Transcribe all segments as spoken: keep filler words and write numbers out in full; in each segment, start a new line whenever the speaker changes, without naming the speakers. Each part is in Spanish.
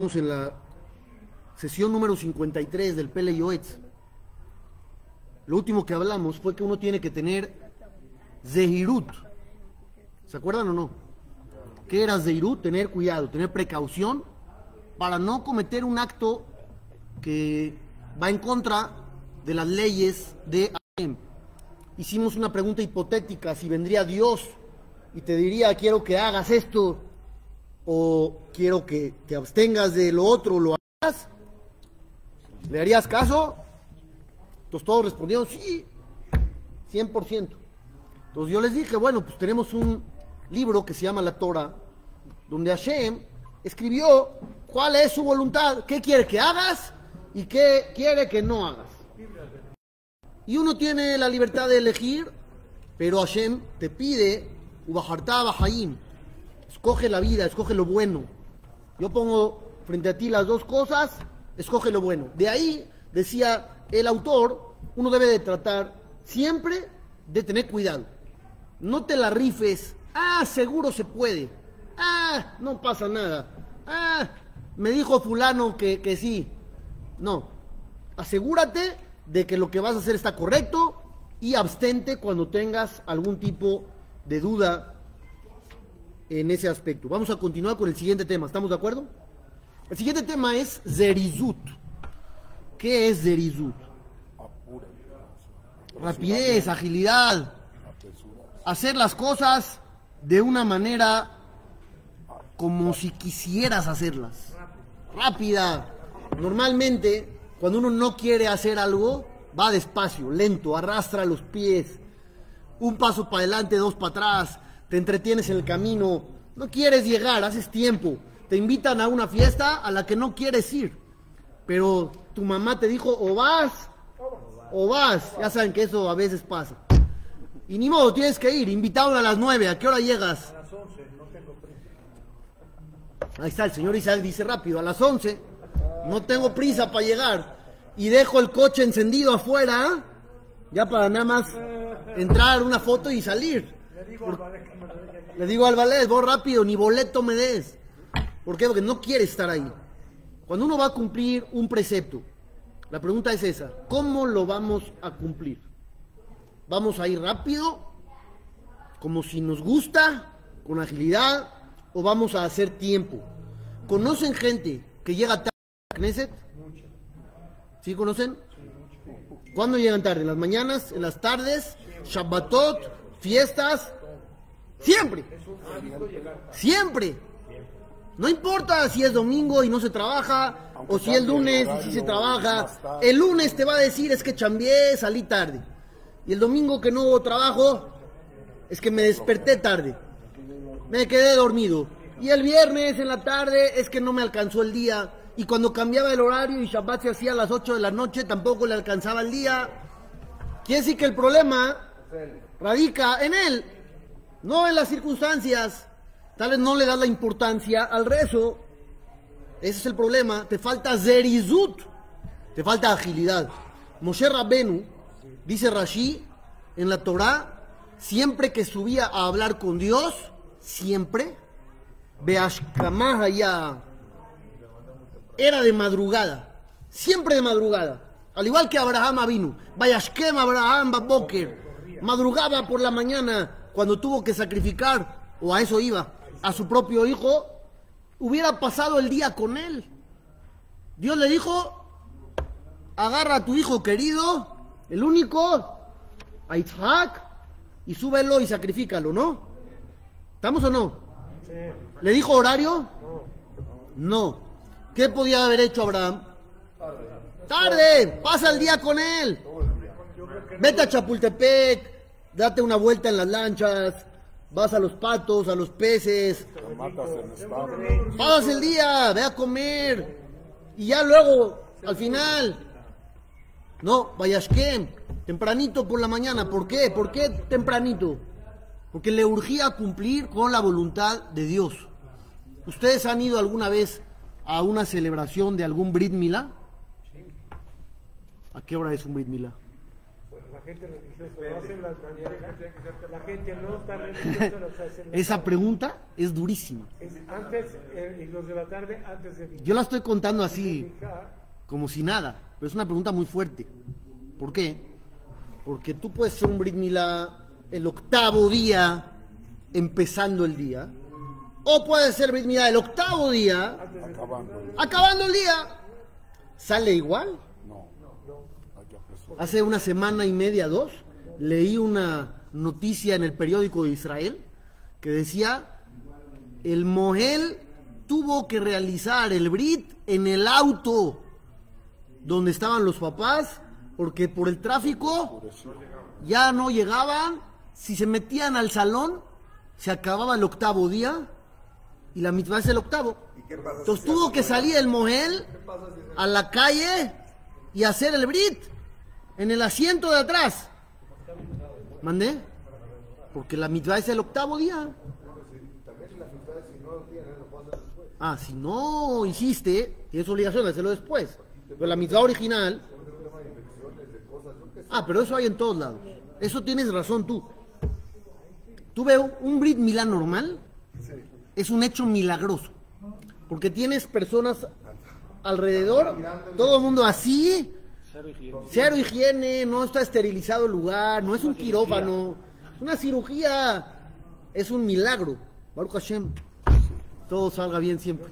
En la sesión número cincuenta y tres del Pele Yoetz, lo último que hablamos fue que uno tiene que tener Zehirut. ¿Se acuerdan o no? ¿Qué era Zehirut? Tener cuidado, tener precaución para no cometer un acto que va en contra de las leyes de Hashem. Hicimos una pregunta hipotética: si vendría Dios y te diría, quiero que hagas esto, o quiero que te abstengas de lo otro, ¿lo harías? ¿Le harías caso? Entonces todos respondieron sí, cien por ciento. Entonces yo les dije, bueno, pues tenemos un libro que se llama la Torah, donde Hashem escribió cuál es su voluntad, qué quiere que hagas y qué quiere que no hagas. Y uno tiene la libertad de elegir, pero Hashem te pide, Ubahartá Bahaim, escoge la vida, escoge lo bueno. Yo pongo frente a ti las dos cosas, escoge lo bueno. De ahí, decía el autor, uno debe de tratar siempre de tener cuidado. No te la rifes, ah, seguro se puede, ah, no pasa nada, ah, me dijo fulano que, que sí. No, asegúrate de que lo que vas a hacer está correcto y abstente cuando tengas algún tipo de duda en ese aspecto. Vamos a continuar con el siguiente tema, ¿estamos de acuerdo? El siguiente tema es Zerizut. ¿Qué es Zerizut? Rapidez, agilidad, hacer las cosas de una manera como si quisieras hacerlas, rápida. Normalmente, cuando uno no quiere hacer algo, va despacio, lento, arrastra los pies, un paso para adelante, dos para atrás, te entretienes en el camino, no quieres llegar, haces tiempo, te invitan a una fiesta a la que no quieres ir, pero tu mamá te dijo o vas o vas, ya saben que eso a veces pasa, y ni modo, tienes que ir, invitado a las nueve, ¿a qué hora llegas?
A las once, no tengo prisa.
Ahí está, el señor Isaac dice rápido, a las once, no tengo prisa para llegar, y dejo el coche encendido afuera, ya para nada más entrar una foto y salir.
Le digo al ballet que me lo deje allí.
Le digo al ballet, vos rápido, ni boleto me des. ¿Por qué? Porque no quiere estar ahí. Cuando uno va a cumplir un precepto, la pregunta es esa: ¿cómo lo vamos a cumplir? ¿Vamos a ir rápido, como si nos gusta, con agilidad, o vamos a hacer tiempo? ¿Conocen gente que llega tarde a Knesset? ¿Sí conocen? ¿Cuándo llegan tarde? ¿En las mañanas? ¿En las tardes? ¿Shabbatot? ¿Fiestas? Siempre. Siempre. No importa si es domingo y no se trabaja, o si es lunes y si se trabaja. El lunes te va a decir, es que chambié, salí tarde. Y el domingo que no hubo trabajo, es que me desperté tarde. Me quedé dormido. Y el viernes en la tarde, es que no me alcanzó el día. Y cuando cambiaba el horario y Shabbat se hacía a las ocho de la noche, tampoco le alcanzaba el día. Quiere decir que el problema radica en él, no en las circunstancias. Tal vez no le das la importancia al rezo. Ese es el problema. Te falta zerizut, te falta agilidad. Moshe Rabbenu, dice Rashi, en la Torah, siempre que subía a hablar con Dios, siempre, beashkamah ya, era de madrugada, siempre de madrugada, al igual que Abraham vino, Vayashkem Abraham Baboker, madrugaba por la mañana cuando tuvo que sacrificar, o a eso iba, a su propio hijo, hubiera pasado el día con él. Dios le dijo, agarra a tu hijo querido, el único, a Isaac, y súbelo y sacrifícalo, ¿no? ¿Estamos o no? ¿Le dijo horario? No. ¿Qué podía haber hecho Abraham? Tarde, pasa el día con él. Vete a Chapultepec, date una vuelta en las lanchas, vas a los patos, a los peces, pasas el día, ve a comer, y ya luego, al final, no, Vayashkem, tempranito por la mañana. ¿Por qué? ¿Por qué tempranito? Porque le urgía cumplir con la voluntad de Dios. ¿Ustedes han ido alguna vez a una celebración de algún Brit Milá? ¿A qué hora es un Brit Milá?
gente religiosa no hace las mañanas, la gente no está religiosa, las hace en la
Esa
tarde.
pregunta es durísima.
Es antes, eh, y los de la tarde, antes de
Yo la estoy contando así,
Minjá.
como si nada, pero es una pregunta muy fuerte. ¿Por qué? Porque tú puedes ser un Brit Milá el octavo día, empezando el día, o puedes ser Brit Milá el octavo día,
Acabando.
acabando el día. ¿Sale igual?
No. Hay que apresurar.
Hace una semana y media, dos, leí una noticia en el periódico de Israel que decía, el Mohel tuvo que realizar el Brit en el auto donde estaban los papás, porque por el tráfico ya no llegaban. Si se metían al salón, se acababa el octavo día y la mitzvah es el octavo. Entonces tuvo que salir el Mohel a la calle y hacer el Brit en el asiento de atrás. ¿Mandé? Porque la mitzvah es el octavo día. Ah, si no hiciste, tienes obligación de hacerlo después. Pero la mitzvah original... Ah, pero eso hay en todos lados. Eso tienes razón tú. Tú ves un Brit Milá normal, es un hecho milagroso. Porque tienes personas alrededor, todo el mundo así, cero higiene, no está esterilizado el lugar, no es un quirófano, es una cirugía, es un milagro. Baruch Hashem, todo salga bien siempre.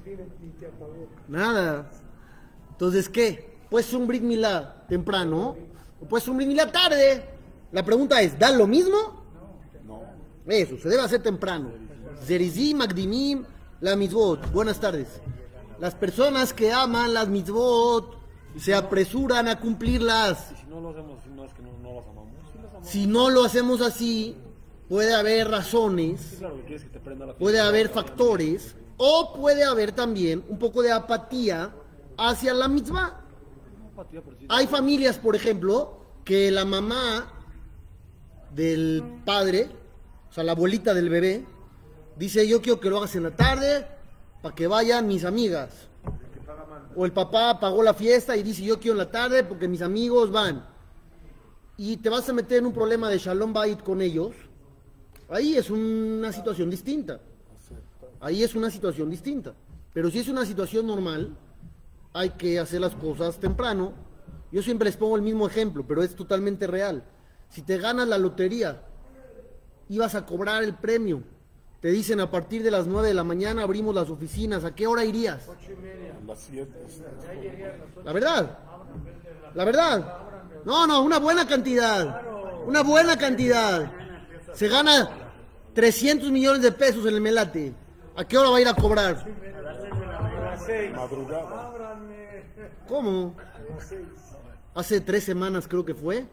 Nada. Entonces, ¿qué? Puede ser un Brit Milá temprano, o puede ser un Brit Milá tarde. La pregunta es, ¿da lo mismo? Eso, se debe hacer temprano. Zerizim, Magdimim, la mitzvot. Buenas tardes. Las personas que aman las mitzvot se apresuran a cumplirlas.
Y si no lo hacemos así, no es que no, no las amamos. Sí las amamos.
Si no lo hacemos así, puede haber
Sí,
razones,
claro que quieres que te prenda la
puede haber factores, o puede haber también un poco de apatía hacia la mitzvah.
Apatía por sí.
Hay familias, por ejemplo, que la mamá del padre, o sea, la abuelita del bebé, dice, yo quiero que lo hagas en la tarde para que vayan mis amigas. O el papá pagó la fiesta y dice, yo quiero en la tarde porque mis amigos van. Y te vas a meter en un problema de Shalom Bait con ellos. Ahí es una situación distinta. Ahí es una situación distinta. Pero si es una situación normal, hay que hacer las cosas temprano. Yo siempre les pongo el mismo ejemplo, pero es totalmente real. Si te ganas la lotería, ibas a cobrar el premio. Te dicen a partir de las nueve de la mañana abrimos las oficinas. ¿A qué hora irías?
A las siete.
La verdad. La verdad. No, no, una buena cantidad. Una buena cantidad. Se gana trescientos millones de pesos en el Melate. ¿A qué hora va a ir a cobrar?
A las seis.
Madrugada.
¿Cómo? Hace tres semanas creo que fue.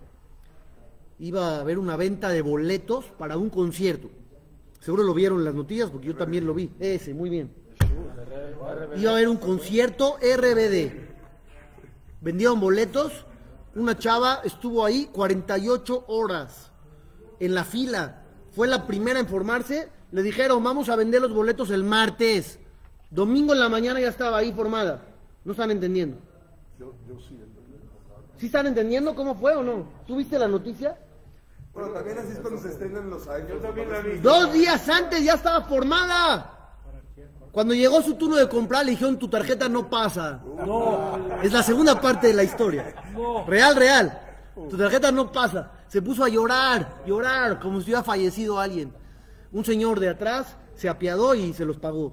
Iba a haber una venta de boletos para un concierto. Seguro lo vieron en las noticias porque yo también lo vi. Ese, muy bien. Iba a haber un concierto R B D. Vendieron boletos. Una chava estuvo ahí cuarenta y ocho horas en la fila. Fue la primera en formarse. Le dijeron, vamos a vender los boletos el martes. Domingo en la mañana ya estaba ahí formada. No están entendiendo.
Yo, yo sí.
¿Sí están entendiendo cómo fue o no? ¿Tú viste la noticia?
Bueno, también así es cuando se estrenan los iPhones.
Yo también la vi.
Dos días antes ya estaba formada. Cuando llegó su turno de comprar, le dijeron, tu tarjeta no pasa.
No,
Es la segunda parte de la historia.
no.
Real, real. Tu tarjeta no pasa. Se puso a llorar, llorar, como si hubiera fallecido alguien. Un señor de atrás se apiadó y se los pagó.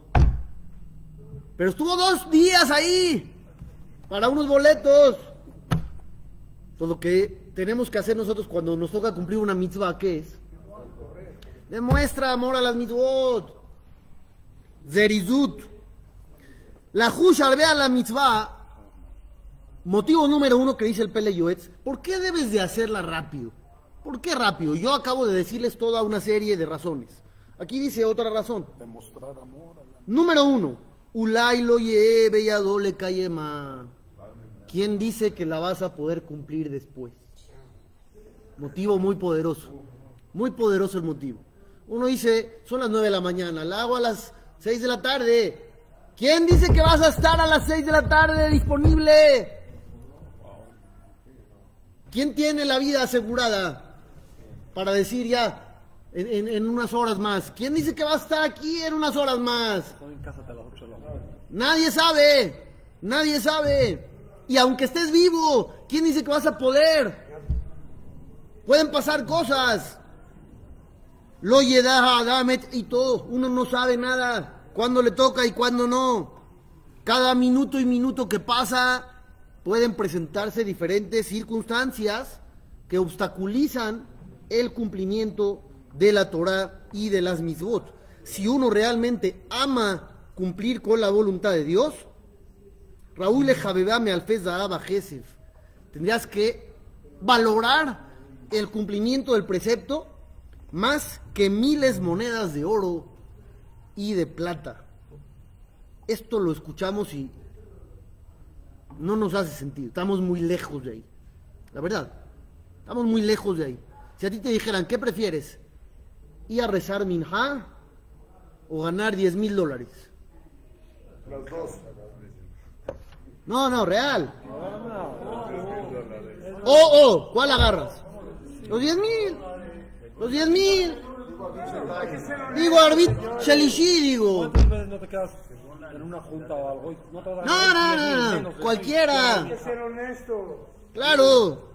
Pero estuvo dos días ahí para unos boletos. Todo lo que tenemos que hacer nosotros cuando nos toca cumplir una mitzvah, ¿qué es? Demuestra amor a las mitzvot. Zerizut. La Hush al ver a la mitzvah. Motivo número uno que dice el Pele Yoetz. ¿Por qué debes de hacerla rápido? ¿Por qué rápido? Yo acabo de decirles toda una serie de razones. Aquí dice otra razón.
Demostrar amor a la...
Número uno. Ulay lo lleve y adole kayema. ¿Quién dice que la vas a poder cumplir después? Motivo muy poderoso. Muy poderoso el motivo. Uno dice, son las nueve de la mañana, la hago a las seis de la tarde. ¿Quién dice que vas a estar a las seis de la tarde disponible? ¿Quién tiene la vida asegurada para decir ya en, en, en unas horas más? ¿Quién dice que va a estar aquí en unas horas más?
Estoy en casa hasta las ocho de la mañana.
Nadie sabe, nadie sabe. Y aunque estés vivo, ¿quién dice que vas a poder? Pueden pasar cosas. Lo yedaja adamet y todo. Uno no sabe nada. Cuándo le toca y cuándo no. Cada minuto y minuto que pasa pueden presentarse diferentes circunstancias que obstaculizan el cumplimiento de la Torah y de las mitzvot. Si uno realmente ama cumplir con la voluntad de Dios, Raúl Jabebame Alfez Daraba Gesef, tendrías que valorar el cumplimiento del precepto más que miles monedas de oro y de plata. Esto lo escuchamos y no nos hace sentido. Estamos muy lejos de ahí. La verdad, estamos muy lejos de ahí. Si a ti te dijeran, ¿qué prefieres? ¿Ir a rezar minjá o ganar diez mil dólares?
Los dos.
No, no, real. Oh, oh, ¿cuál agarras? Los diez mil. Los diez mil. Digo, Arbit Shelishi, digo.
¿Cuántas veces no te quedas en una junta o algo? y No, te vas a
No,
ganar
no,
diez mil
no,
menos
no,
de
cualquiera.
Hay que ser honesto.
Claro.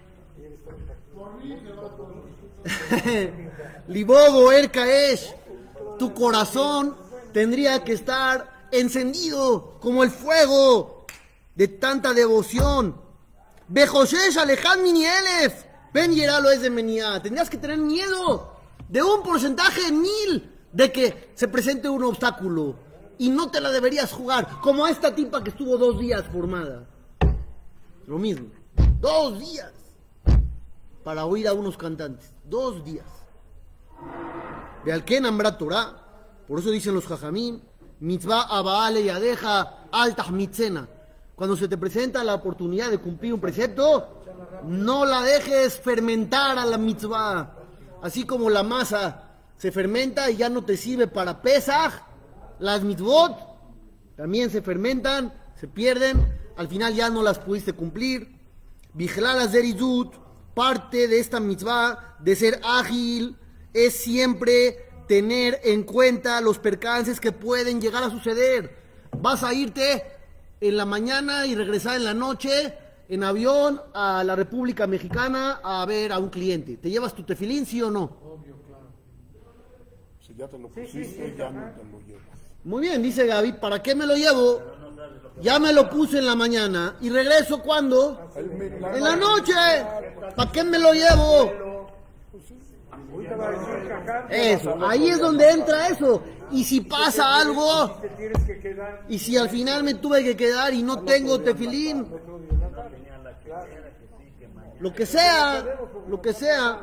Libogo, Erkaesh, tu corazón tendría que estar encendido como el fuego de tanta devoción. Bejoshesh Aleján Minielef, Ben Yeralo es de Meniá. Tendrías que tener miedo de un porcentaje de mil de que se presente un obstáculo y no te la deberías jugar, como a esta tipa que estuvo dos días formada. Lo mismo, dos días para oír a unos cantantes, dos días. De Alken Ambra Torah, por eso dicen los Jajamín, mitzvah abaale yadeja altah mitzena. Cuando se te presenta la oportunidad de cumplir un precepto, no la dejes fermentar a la mitzvah. Así como la masa se fermenta y ya no te sirve para Pesaj, las mitzvot también se fermentan, se pierden, al final ya no las pudiste cumplir. Viglalas derizut, parte de esta mitzvah de ser ágil es siempre tener en cuenta los percances que pueden llegar a suceder. Vas a irte en la mañana y regresar en la noche en avión a la República Mexicana a ver a un cliente. ¿Te llevas tu tefilín, sí o no?
Obvio, claro. Si ya te lo pusiste, ya no te lo llevas.
Muy bien, dice Gaby, ¿para qué me lo llevo? Ya me lo puse en la mañana y regreso ¿cuándo? En la noche. ¿Para qué me lo llevo?
Ahorita va a decir Cajá.
Eso, ahí es donde entra eso. Y si pasa algo,
Te tienes que quedar.
y si al final me tuve que quedar y no tengo tefilín, lo que sea, lo que sea,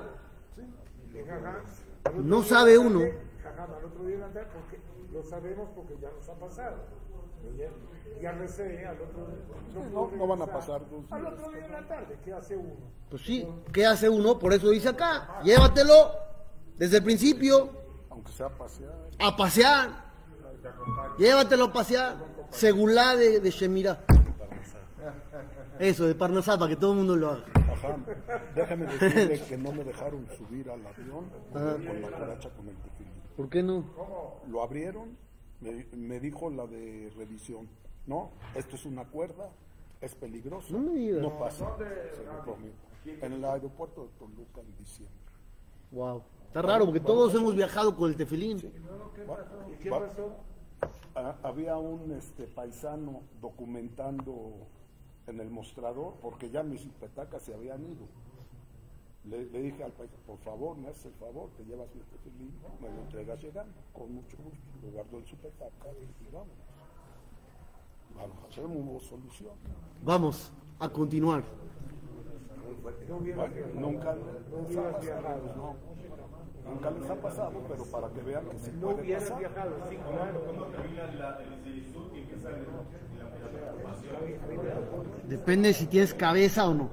no sabe uno.
Cajá, al otro día en la tarde, porque lo sabemos porque ya nos ha pasado. Ya, ya recé al otro día.
No,
puedo
no van a
regresar.
pasar dos
Al
días.
otro día en la tarde, ¿qué hace uno?
Pues sí, ¿qué hace uno? Por eso dice acá, llévatelo desde el principio
Aunque sea pasear.
a pasear. Llévatelo a pasear. Segulá de, de Shemira. Eso, de Parnasá, para que todo el mundo lo haga.
Ajá. Déjame decirle que no me dejaron subir al avión
Ajá.
con la coracha con el tefilín.
¿Por qué no?
Lo abrieron, me, me dijo la de revisión, no, esto es una cuerda, es peligroso,
No me digas.
no pasa, se lo prometo. En el aeropuerto de Toluca en diciembre.
Wow. Está raro porque todos hemos viajado con el tefilín.
¿Y qué
Va-
pasó?
Ah, había un este, paisano documentando en el mostrador porque ya mis petacas se habían ido. Le, le dije al paisano, por favor, me haces el favor, te llevas mi tefilín, me lo entregas llegando, con mucho gusto. Lo guardó en su petaca y vámonos. Vamos, hacemos hubo solución.
Vamos a continuar.
Bueno, nunca les ha pasado, no. Nunca les ha pasado, pero para que vean que se
No
puede
hubieras
pasar.
viajado, sí, claro.
Depende si tienes cabeza o no.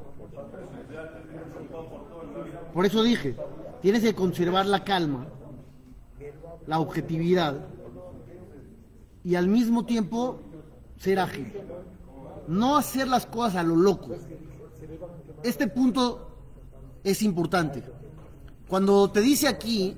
Por eso dije, tienes que conservar la calma, la objetividad y al mismo tiempo ser ágil. No hacer las cosas a lo loco. este punto es importante. Cuando te dice aquí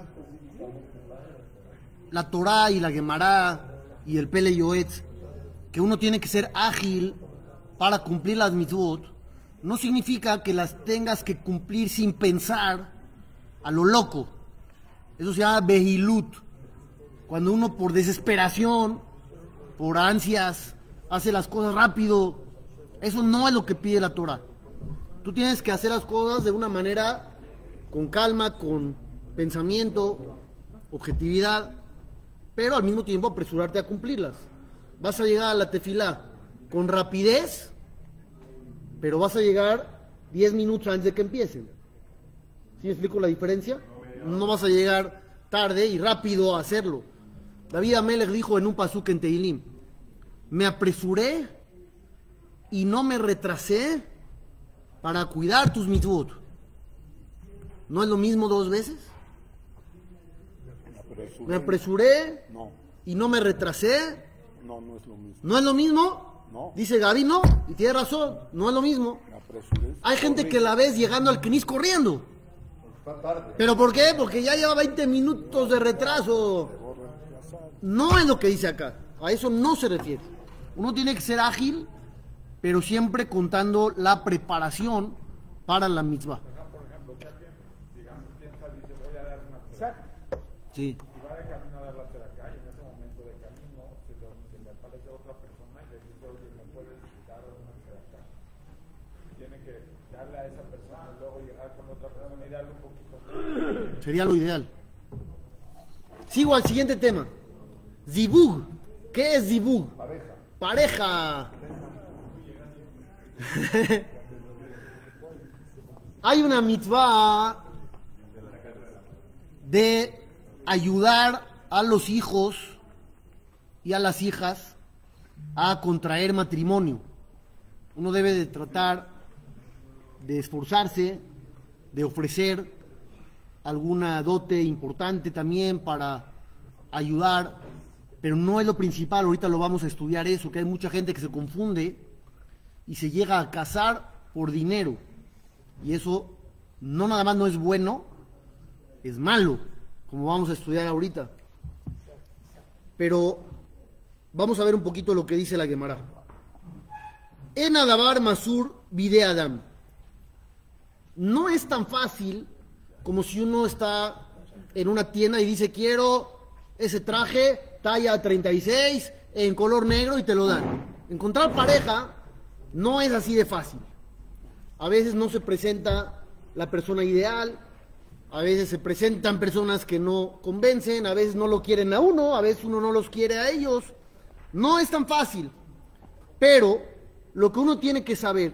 la Torá y la Gemara y el Pele Yoetz que uno tiene que ser ágil para cumplir las mitzvot, no significa que las tengas que cumplir sin pensar a lo loco. Eso se llama behilut. Cuando uno por desesperación, por ansias, hace las cosas rápido, eso no es lo que pide la Torah. Tú tienes que hacer las cosas de una manera con calma, con pensamiento, objetividad, pero al mismo tiempo apresurarte a cumplirlas. Vas a llegar a la tefilá con rapidez, pero vas a llegar diez minutos antes de que empiecen. ¿Sí me explico la diferencia? No vas a llegar tarde y rápido a hacerlo. David Amelech dijo en un pasuk en Tehilim: me apresuré y no me retrasé para cuidar tus mitzvot. ¿No es lo mismo dos veces?
Me apresuré.
Me apresuré
No,
y no me retrasé.
no, no es lo mismo.
¿No es lo mismo?
No.
Dice Gaby, no, y tiene razón, no es lo mismo.
Me apresuré.
Hay gente que la ves llegando al Knis corriendo.
Está tarde.
¿Pero por qué? Porque ya lleva veinte minutos de retraso. No es lo que dice acá. A eso no se refiere. Uno tiene que ser ágil, pero siempre contando la preparación para la mitzvah. Sí.
Y va de camino a dar la terapia y en ese momento de camino se le, se le aparece otra persona y le dice, oye, ¿me puedes dar una terapia? Tiene que darle a esa persona y luego llegar con otra persona y darle un poquito.
Sería lo ideal. Sigo al siguiente tema. Zibug. ¿Qué es zibug? Pareja. Pareja. Hay una mitzvah de ayudar a los hijos y a las hijas a contraer matrimonio. Uno debe de tratar de esforzarse, de ofrecer alguna dote importante también para ayudar, pero no es lo principal. Ahorita lo vamos a estudiar eso, que hay mucha gente que se confunde y se llega a casar por dinero, y eso no nada más no es bueno, es malo, como vamos a estudiar ahorita. Pero vamos a ver un poquito lo que dice la Gemara. En Adabar Masur Bide Adam. No es tan fácil como si uno está en una tienda y dice, quiero ese traje talla treinta y seis en color negro, y te lo dan. Encontrar pareja no es así de fácil. A veces no se presenta la persona ideal, a veces se presentan personas que no convencen, a veces no lo quieren a uno, a veces uno no los quiere a ellos. No es tan fácil. Pero lo que uno tiene que saber,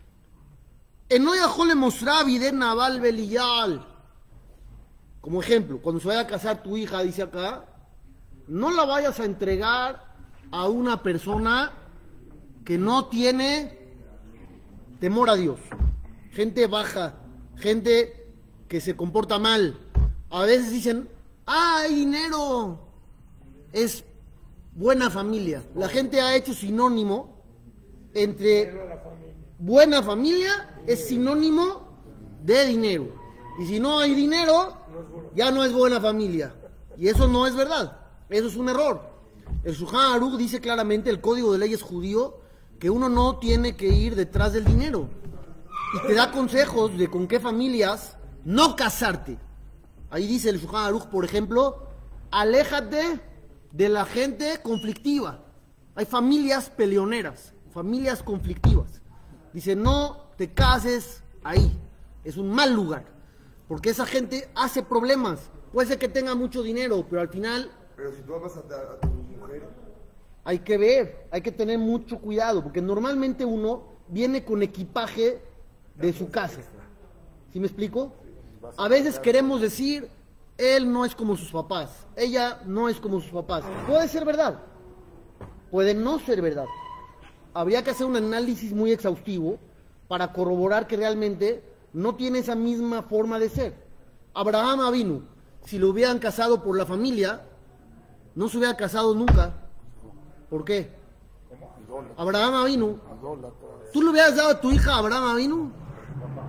en Noyajole Mosravi de Naval Beliyal, como ejemplo, cuando se vaya a casar tu hija, dice acá, no la vayas a entregar a una persona que no tiene temor a Dios. Gente baja, gente que se comporta mal. A veces dicen, ah, hay dinero, es buena familia. La gente ha hecho sinónimo entre buena familia, es sinónimo de dinero. Y si no hay dinero, ya no es buena familia. Y eso no es verdad, eso es un error. El Shulchan Aruch dice claramente, el código de leyes judío, que uno no tiene que ir detrás del dinero. Y te da consejos de con qué familias no casarte. Ahí dice el Shulchan Aruch, por ejemplo, aléjate de la gente conflictiva. Hay familias peleoneras, familias conflictivas. Dice, no te cases ahí, es un mal lugar, porque esa gente hace problemas. Puede ser que tenga mucho dinero, pero al final...
Pero si tú amas a, a tu mujer...
Hay que ver, hay que tener mucho cuidado, porque normalmente uno viene con equipaje de su casa. ¿Sí me explico? A veces queremos decir, él no es como sus papás, ella no es como sus papás. Puede ser verdad, puede no ser verdad. Habría que hacer un análisis muy exhaustivo para corroborar que realmente no tiene esa misma forma de ser. Abraham Avinu, si lo hubieran casado por la familia, no se hubiera casado nunca. ¿Por qué? Abraham Avinu, ¿tú le hubieras dado a tu hija a Abraham Avinu?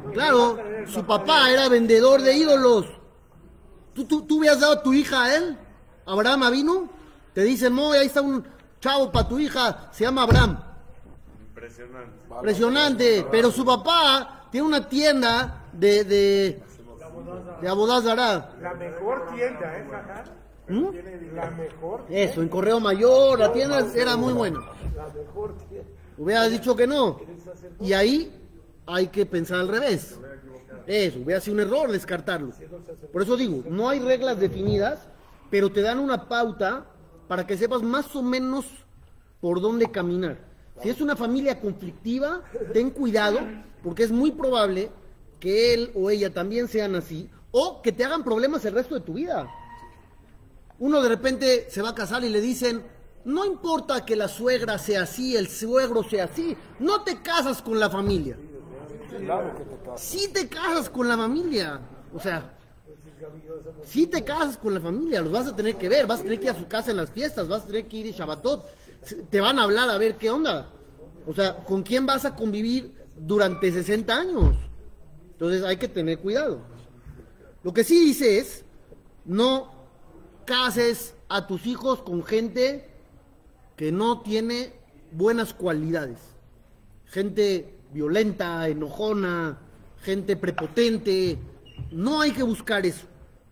Claro, su papá era vendedor de ídolos. ¿Tú, tú, tú hubieras dado a tu hija a él? Abraham Avinu. Te dicen, no, ahí está un chavo para tu hija, se llama Abraham.
Impresionante.
Impresionante. Pero su papá tiene una tienda de, de, de Abodazara.
La mejor tienda, ¿eh, Jajá?
¿Mm?
La mejor.
Eso, en Correo Mayor, la tienda era muy buena.
La mejor tienda.
Hubieras dicho que no. Y ahí hay que pensar al revés. Eso, hubiera sido un error descartarlo. Por eso digo, no hay reglas definidas, pero te dan una pauta para que sepas más o menos por dónde caminar. Si es una familia conflictiva, ten cuidado, porque es muy probable que él o ella también sean así, o que te hagan problemas el resto de tu vida. Uno de repente se va a casar y le dicen, no importa que la suegra sea así, el suegro sea así, no te casas con la familia.
Claro que te casas.
Sí te casas con la familia, o sea, sí te casas con la familia, los vas a tener que ver, vas a tener que ir a su casa en las fiestas, vas a tener que ir a Shabbatot, te van a hablar a ver qué onda. O sea, ¿con quién vas a convivir durante sesenta años? Entonces hay que tener cuidado. Lo que sí dice es, no cases a tus hijos con gente que no tiene buenas cualidades. Gente violenta, enojona, gente prepotente. No hay que buscar eso.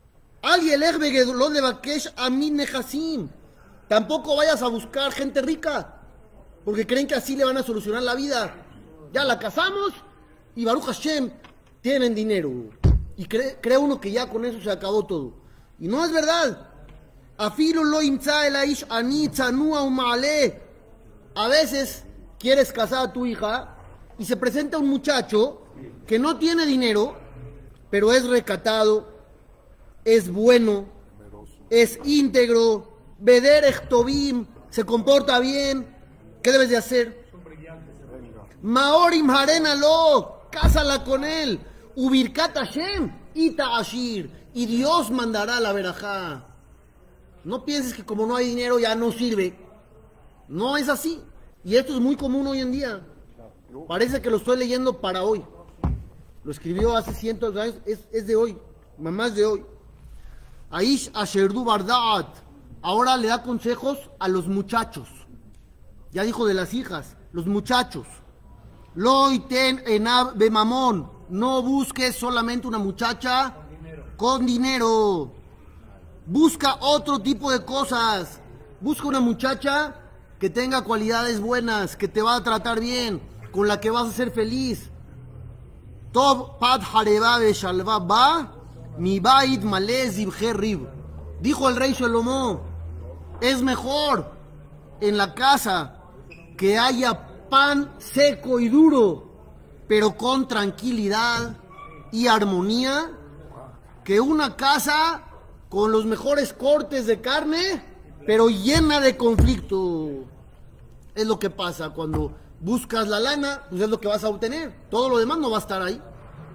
Tampoco vayas a buscar gente rica, porque creen que así le van a solucionar la vida. Ya la casamos y Baruch Hashem tienen dinero. Y cree, cree uno que ya con eso se acabó todo. Y no es verdad. Afilu lo imtza el aish ani tzanua umale. A veces quieres casar a tu hija y se presenta un muchacho que no tiene dinero, pero es recatado, es bueno, es íntegro, Beder Echtovim, se comporta bien. ¿Qué debes de hacer? Maorim Harenalo, cásala con él. Ubirkat Hashem, Ita Ashir, y Dios mandará la verajá. No pienses que como no hay dinero ya no sirve. No es así. Y esto es muy común hoy en día. Parece que lo estoy leyendo para hoy. Lo escribió hace cientos de años, es, es de hoy, mamás de hoy. Aish Asherdu Bardat. Ahora le da consejos a los muchachos. Ya dijo de las hijas, los muchachos. Loiten enab bemamón. No busques solamente una muchacha con dinero. con dinero. Busca otro tipo de cosas. Busca una muchacha que tenga cualidades buenas, que te va a tratar bien, con la que vas a ser feliz. Tov pat hareba beshalva ba mi bait malez ibjerrib. Dijo el rey Salomón, es mejor en la casa que haya pan seco y duro, pero con tranquilidad y armonía, que una casa con los mejores cortes de carne, pero llena de conflicto. Es lo que pasa cuando buscas la lana, pues es lo que vas a obtener. Todo lo demás no va a estar ahí.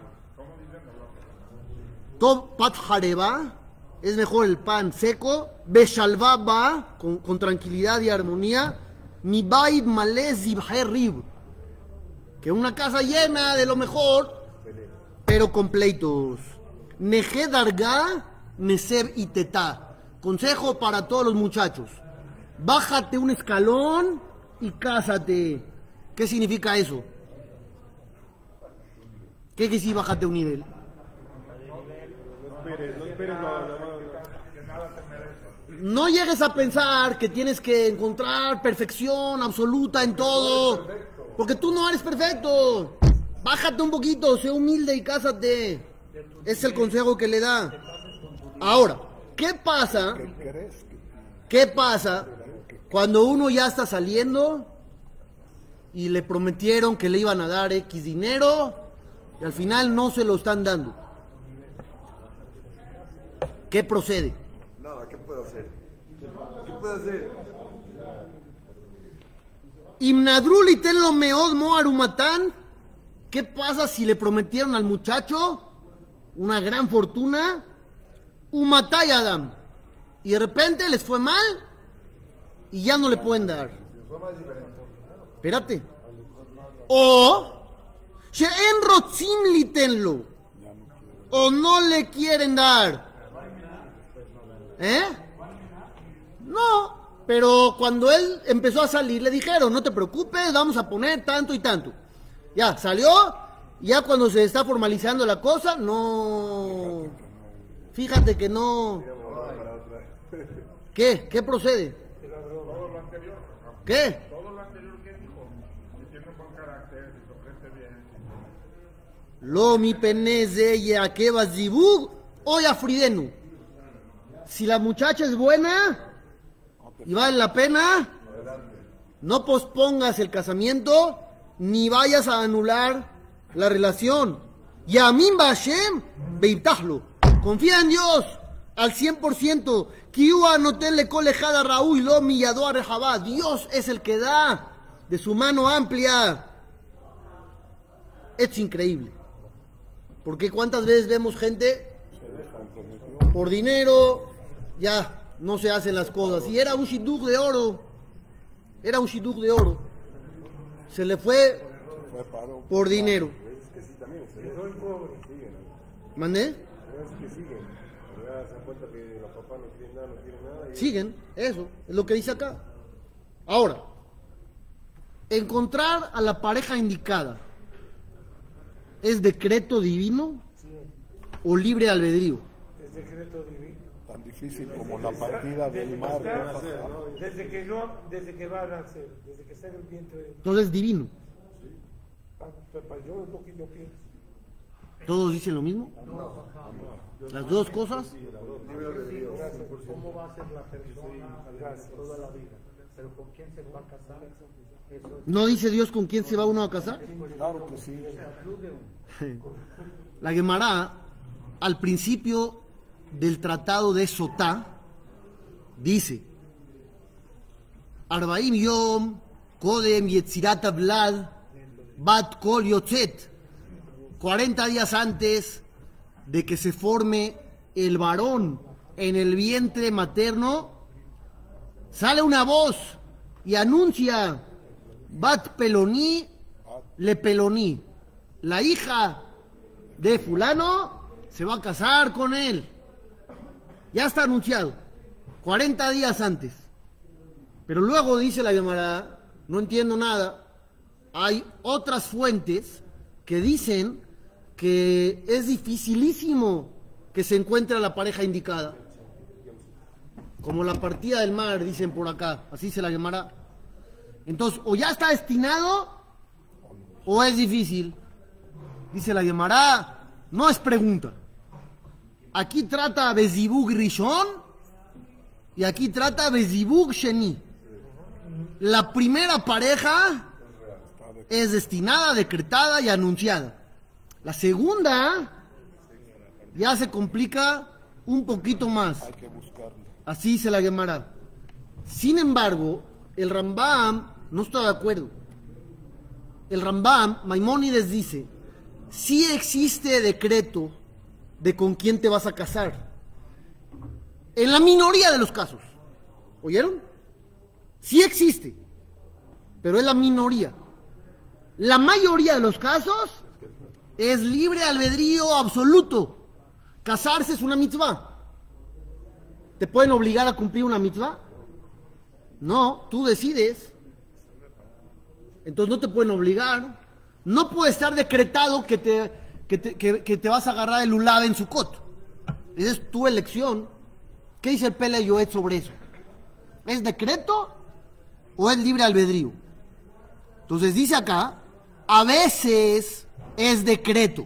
Top pat jareba, es mejor el pan seco, beshalva ba, con, con tranquilidad y armonía, mi bait malez ibjerrib, que una casa llena de lo mejor, pero con pleitos. Neje darga, neser y tetá. Consejo para todos los muchachos. Bájate un escalón y cásate. ¿Qué significa eso? ¿Qué quiere decir bájate un nivel? No llegues a pensar que tienes que encontrar perfección absoluta en todo, porque tú no eres perfecto. Bájate un poquito, sé humilde y cásate. Es el consejo que le da. Ahora, ¿qué pasa? ¿Qué pasa cuando uno ya está saliendo y le prometieron que le iban a dar X dinero y al final no se lo están dando? ¿Qué procede?
Nada, ¿qué puedo hacer? ¿Qué puedo hacer?
Imnadrul y tenlo meod moarumatán. ¿Qué pasa si le prometieron al muchacho una gran fortuna? Umatay Adam. Y de repente les fue mal y ya no le pueden dar. Espérate. O She'en rotzim litenlo. O no le quieren dar. ¿Eh? No, pero cuando él empezó a salir le dijeron, no te preocupes, vamos a poner tanto y tanto. Ya, salió, ya cuando se está formalizando la cosa, no... Fíjate que no... ¿Qué? ¿Qué procede?
Todo lo anterior.
¿Qué?
Todo lo anterior que dijo. Si tiene un buen carácter, si se ofrece bien.
Lo mi peneze ya que va zibug o ya fridenu. Si la muchacha es buena y vale la pena, no pospongas el casamiento ni vayas a anular la relación. Yamin Bashem beitahlo. Confía en Dios al cien por ciento. Kiua no tenle colejada Raúl lo millado a Rejabá. Dios es el que da de su mano amplia. Es increíble. Porque cuántas veces vemos gente por dinero, ya no se hacen las cosas. Y era un shidduch de oro. Era un shidduch de oro. Se le fue por dinero. ¿Mandé? Siguen, eso es lo que dice acá. Ahora, encontrar a la pareja indicada, ¿es decreto divino o libre albedrío?
Es decreto divino.
Tan difícil como la partida del mar.
Desde que no, desde que va a nacer, desde que está en el vientre.
Entonces es divino.
Yo es lo que yo pienso.
¿Todos dicen lo mismo? ¿Las dos cosas?
¿Cómo va a ser la persona toda la vida? ¿Pero con quién se va a casar? Eso es...
¿No dice Dios con quién se va uno a casar?
Claro que sí.
La Gemara, al principio del tratado de Sotá, dice: Arbaim Yom, Kodem Yetzirat Vlad, Bat Kol Yotzet. cuarenta días antes de que se forme el varón en el vientre materno, sale una voz y anuncia: Bat Peloní, Le Peloní. La hija de fulano se va a casar con él. Ya está anunciado, cuarenta días antes. Pero luego dice la Gemara, no entiendo nada, hay otras fuentes que dicen que es dificilísimo que se encuentre la pareja indicada. Como la partida del mar, dicen por acá, así se la llamará. Entonces, o ya está destinado, o es difícil. Dice la Gemara, no es pregunta. Aquí trata Bezibug Rishon y aquí trata Bezibug Sheni. La primera pareja es destinada, decretada y anunciada. La segunda ya se complica un poquito más.
Hay que buscarlo.
Así se la llamará. Sin embargo, el Rambam no está de acuerdo. El Rambam, Maimónides, dice: sí existe decreto de con quién te vas a casar. En la minoría de los casos. ¿Oyeron? Sí existe, pero es la minoría. La mayoría de los casos es libre albedrío absoluto. Casarse es una mitzvah. ¿Te pueden obligar a cumplir una mitzvah? No, tú decides. Entonces no te pueden obligar. No puede estar decretado que te, que te, que, que te vas a agarrar el lulav en Sukkot. Esa es tu elección. ¿Qué dice el Pele Yoet sobre eso? ¿Es decreto o es libre albedrío? Entonces dice acá, a veces es decreto.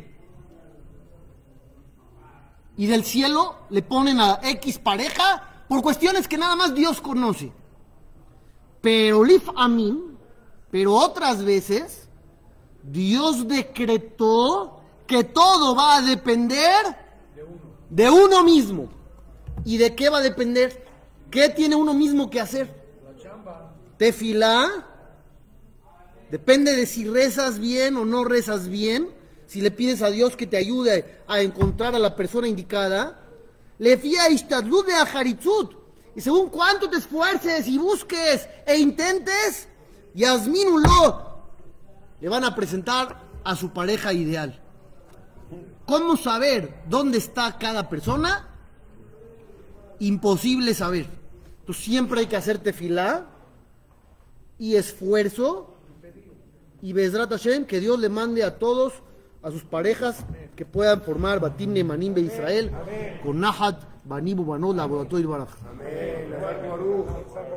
Y del cielo le ponen a X pareja por cuestiones que nada más Dios conoce. Pero lif amin, pero otras veces Dios decretó que todo va a depender de uno mismo. ¿Y de qué va a depender? ¿Qué tiene uno mismo que hacer? Tefilá. Depende de si rezas bien o no rezas bien. Si le pides a Dios que te ayude a encontrar a la persona indicada. Le fía ishtadlut de ajaritzut. Y según cuánto te esfuerces y busques e intentes, Yasminulo, le van a presentar a su pareja ideal. ¿Cómo saber dónde está cada persona? Imposible saber. Entonces siempre hay que hacer tefilá y esfuerzo y Bezrat Hashem, que Dios le mande a todos, a sus parejas, que puedan formar Batim Nemanim de Israel con Nahat, Banibu, Banot, Laboratorio y Baraj.
Amén.